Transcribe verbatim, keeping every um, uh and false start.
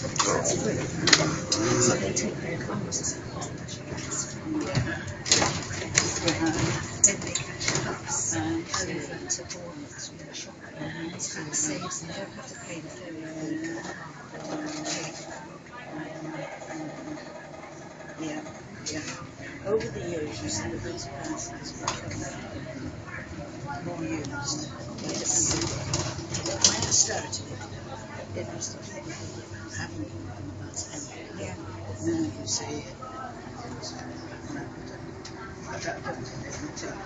That's good. So they take their clothes. Yeah. Then they catch cups over to Bournemouth from the shop. It's tax saves, they don't have to pay the ferry fee. Yeah, yeah. Over the years, you see that those passes become more used. Yes. My austerity, it was the people who haven't been on the bus anyway. Yeah. Now you see it. I don't, I don't think they can tell.